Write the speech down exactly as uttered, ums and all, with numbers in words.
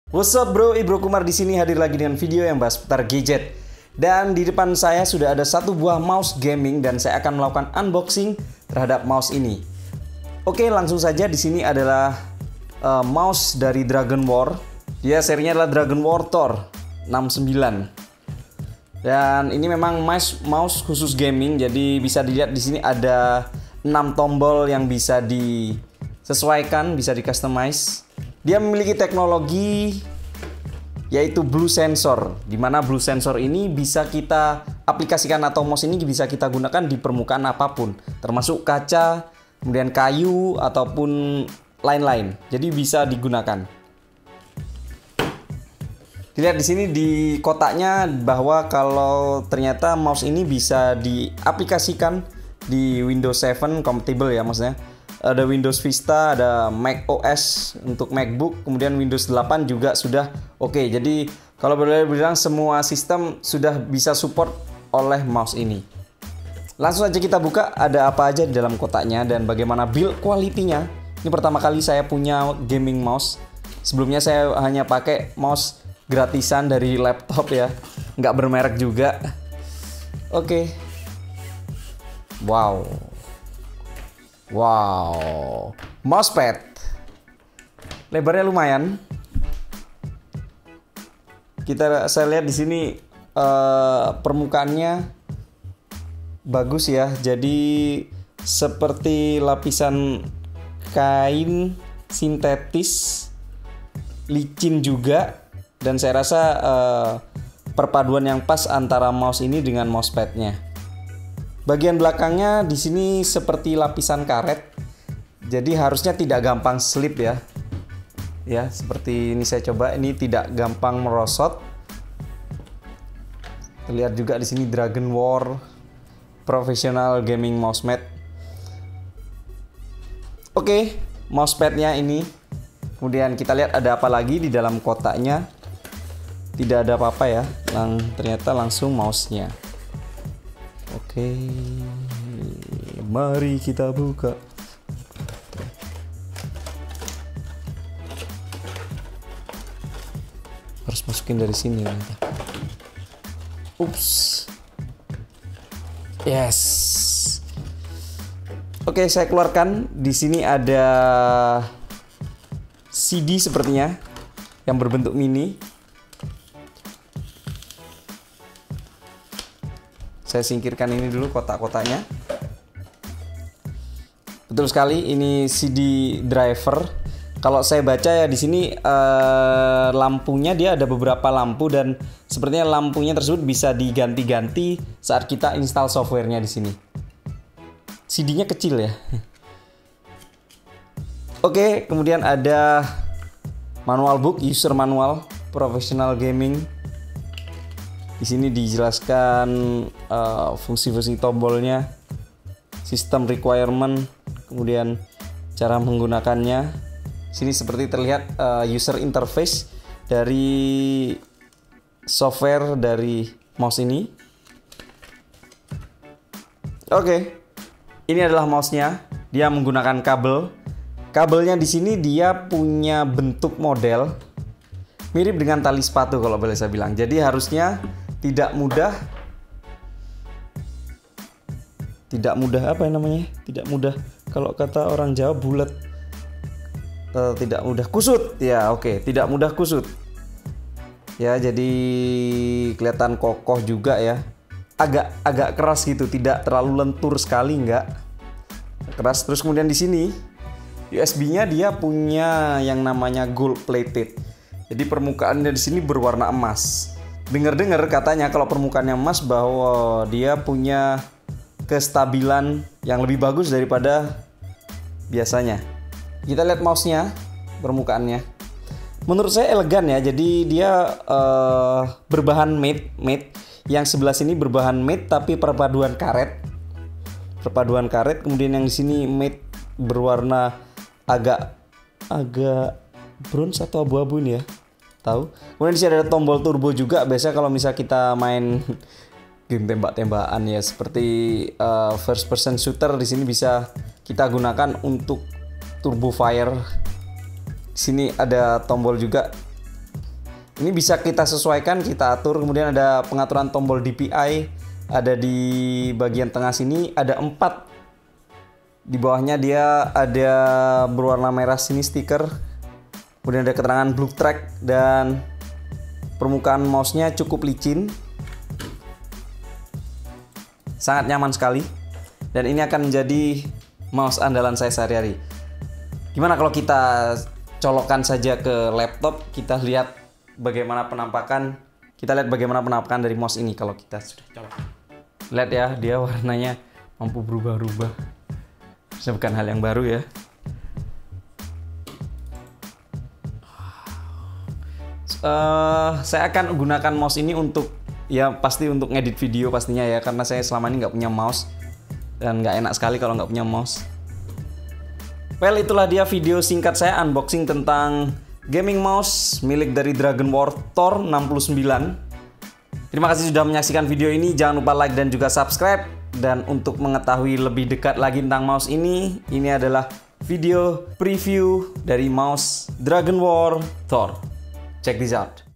What's up bro, Ibro Kumar di sini hadir lagi dengan video yang bahas seputar gadget. Dan di depan saya sudah ada satu buah mouse gaming dan saya akan melakukan unboxing terhadap mouse ini. Oke, langsung saja. Di sini adalah uh, mouse dari Dragon War. Dia serinya adalah Dragon War Thor enam puluh sembilan. Dan ini memang mouse mouse khusus gaming, jadi bisa dilihat di sini ada enam tombol yang bisa disesuaikan, bisa di customize. Dia memiliki teknologi yaitu blue sensor, di mana blue sensor ini bisa kita aplikasikan atau mouse ini bisa kita gunakan di permukaan apapun, termasuk kaca, kemudian kayu ataupun lain-lain. Jadi bisa digunakan. Dilihat di sini di kotaknya bahwa kalau ternyata mouse ini bisa diaplikasikan di Windows tujuh compatible ya, maksudnya. Ada Windows Vista, ada Mac O S untuk MacBook, kemudian Windows delapan juga sudah oke. Jadi kalau boleh bilang semua sistem sudah bisa support oleh mouse ini. Langsung aja kita buka ada apa aja di dalam kotaknya dan bagaimana build quality-nya. Ini pertama kali saya punya gaming mouse. Sebelumnya saya hanya pakai mouse gratisan dari laptop ya, nggak bermerek juga. Oke. Wow. Wow, mousepad lebarnya lumayan. Kita saya lihat di sini uh, permukaannya bagus ya. Jadi seperti lapisan kain sintetis, licin juga, dan saya rasa uh, perpaduan yang pas antara mouse ini dengan mousepadnya. Bagian belakangnya di sini seperti lapisan karet, jadi harusnya tidak gampang slip ya. Ya, seperti ini saya coba, ini tidak gampang merosot. Terlihat juga di sini Dragon War Professional Gaming Mousepad. Oke, mousepadnya ini. Kemudian kita lihat ada apa lagi di dalam kotaknya. Tidak ada apa-apa ya, Lang, ternyata langsung mouse-nya. Oke, mari kita buka. Harus masukin dari sini nanti. Ups. Yes. Oke, saya keluarkan. Di sini ada C D sepertinya yang berbentuk mini. Saya singkirkan ini dulu kotak-kotaknya. Betul sekali, ini C D driver. Kalau saya baca ya di sini eh, lampunya dia ada beberapa lampu dan sepertinya lampunya tersebut bisa diganti-ganti saat kita install softwarenya di sini. C D-nya kecil ya. Oke, kemudian ada manual book, user manual, professional gaming. Di sini dijelaskan uh, fungsi-fungsi tombolnya, sistem requirement, kemudian cara menggunakannya. Sini seperti terlihat uh, user interface dari software dari mouse ini. Oke, ini adalah mouse-nya. Dia menggunakan kabel. Kabelnya di sini dia punya bentuk model mirip dengan tali sepatu kalau boleh saya bilang. Jadi harusnya tidak mudah tidak mudah apa yang namanya tidak mudah kalau kata orang Jawa bulat, uh, tidak mudah kusut ya. Oke, tidak mudah kusut ya, jadi kelihatan kokoh juga ya, agak agak keras gitu, tidak terlalu lentur sekali, enggak keras. Terus kemudian di sini U S B-nya dia punya yang namanya gold plated, jadi permukaannya di sini berwarna emas. Dengar-dengar katanya kalau permukaannya emas bahwa dia punya kestabilan yang lebih bagus daripada biasanya. Kita lihat mouse-nya, permukaannya. Menurut saya elegan ya. Jadi dia uh, berbahan matte, matte. Yang sebelah sini berbahan matte tapi perpaduan karet. Perpaduan karet. Kemudian yang di sini matte berwarna agak agak bronze atau abu-abu ini ya. Tahu. Kemudian di sini ada tombol turbo juga. Biasanya kalau misal kita main game tembak-tembakan ya, seperti uh, first person shooter, di sini bisa kita gunakan untuk turbo fire. Di sini ada tombol juga Ini bisa kita sesuaikan, kita atur. Kemudian ada pengaturan tombol D P I, ada di bagian tengah sini ada empat. Di bawahnya dia ada berwarna merah sini stiker. Kemudian ada keterangan blue track dan permukaan mouse-nya cukup licin. Sangat nyaman sekali. Dan ini akan menjadi mouse andalan saya sehari-hari. Gimana kalau kita colokkan saja ke laptop, kita lihat bagaimana penampakan, kita lihat bagaimana penampakan dari mouse ini kalau kita sudah colok. Lihat ya, dia warnanya mampu berubah-ubah. Ini bukan hal yang baru ya. Uh, saya akan gunakan mouse ini untuk, ya pasti untuk ngedit video pastinya ya, karena saya selama ini nggak punya mouse dan nggak enak sekali kalau nggak punya mouse. Well, itulah dia video singkat saya unboxing tentang gaming mouse milik dari Dragon War Thor enam puluh sembilan. Terima kasih sudah menyaksikan video ini. Jangan lupa like dan juga subscribe. Dan untuk mengetahui lebih dekat lagi tentang mouse ini, ini adalah video preview dari mouse Dragon War Thor. Check this out.